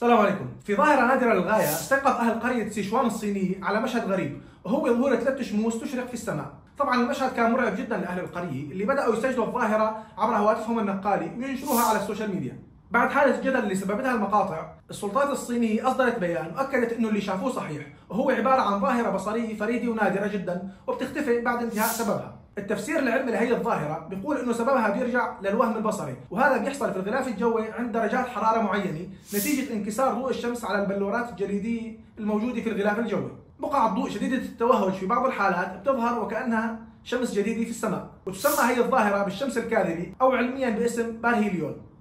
السلام عليكم. في ظاهرة نادرة للغاية استيقظ أهل قرية سيشوان الصينية على مشهد غريب، وهو ظهور 3 شموس تشرق في السماء. طبعا المشهد كان مرعب جدا لأهل القرية اللي بدأوا يسجلوا الظاهرة عبر هواتفهم النقالة وينشروها على السوشيال ميديا. بعد حالة الجدل اللي سببتها المقاطع، السلطات الصينية أصدرت بيان وأكدت إنه اللي شافوه صحيح، وهو عبارة عن ظاهرة بصرية فريدة ونادرة جدا وبتختفي بعد انتهاء سببها. التفسير العلمي لهي الظاهرة بيقول إنه سببها بيرجع للوهم البصري، وهذا بيحصل في الغلاف الجوي عند درجات حرارة معينة نتيجة انكسار ضوء الشمس على البلورات الجليدية الموجودة في الغلاف الجوي. بقع الضوء شديدة التوهج في بعض الحالات بتظهر وكأنها شمس جديدة في السماء، وتسمى هي الظاهرة بالشمس الكاذبة أو علميا باسم بارهيليون.